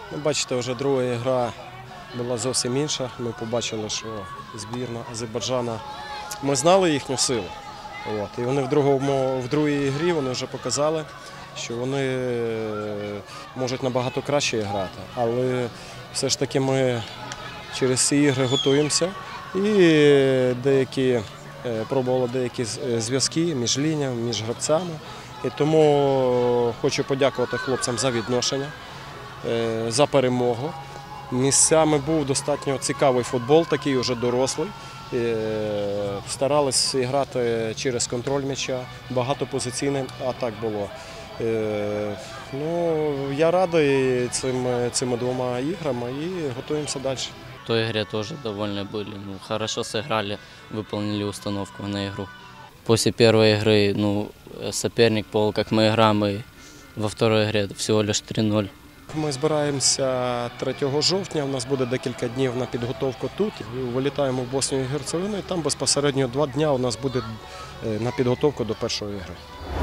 Бачите, вже друга гра була зовсім інша. Ми побачили, що збірна Азербайджана, ми знали їхню силу. І вони в другій грі вони вже показали, що вони можуть набагато краще грати. Але все ж таки ми через ці ігри готуємося і пробували деякі зв'язки між лініями, між гравцями. І тому хочу подякувати хлопцям за відношення, за перемогу. Місцями був достатньо цікавий футбол, такий вже дорослий. Старалися грати через контроль м'яча, багато позиційних атак було. Я радий цими двома іграми і готуємося далі. В той игре тоже довольны были. Хорошо сыграли, выполнили установку на игру. После первой игры соперник понял, как мы играем, и во второй игре всего лишь 3-0. Ми збираємося 3 жовтня, у нас буде декілька днів на підготовку тут. Вилітаємо в Боснію і Герцеговину, і там безпосередньо 2 дні у нас буде на підготовку до першої гри.